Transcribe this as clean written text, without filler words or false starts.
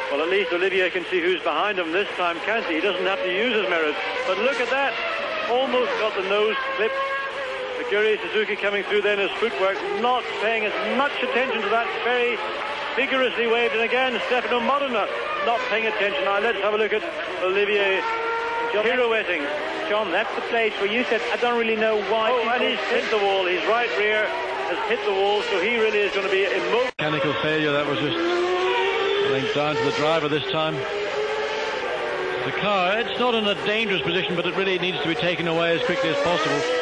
Well, at least Olivier can see who's behind him this time, can't he? He doesn't have to use his mirrors. But look at that. Almost got the nose clipped. Aguri Suzuki coming through then, his footwork, not paying as much attention to that, very vigorously waved. And again, Stefano Modena not paying attention. Now let's have a look at Olivier pirouetting. John, that's the place where you said, I don't really know why. Oh, and he's hit the wall. His right rear has hit the wall, so he really is going to be immobile. Mechanical failure, that was just linked down to the driver this time. The car, it's not in a dangerous position, but it really needs to be taken away as quickly as possible.